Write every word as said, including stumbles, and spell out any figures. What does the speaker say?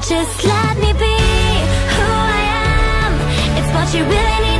Just let me be who I am. It's what you really need.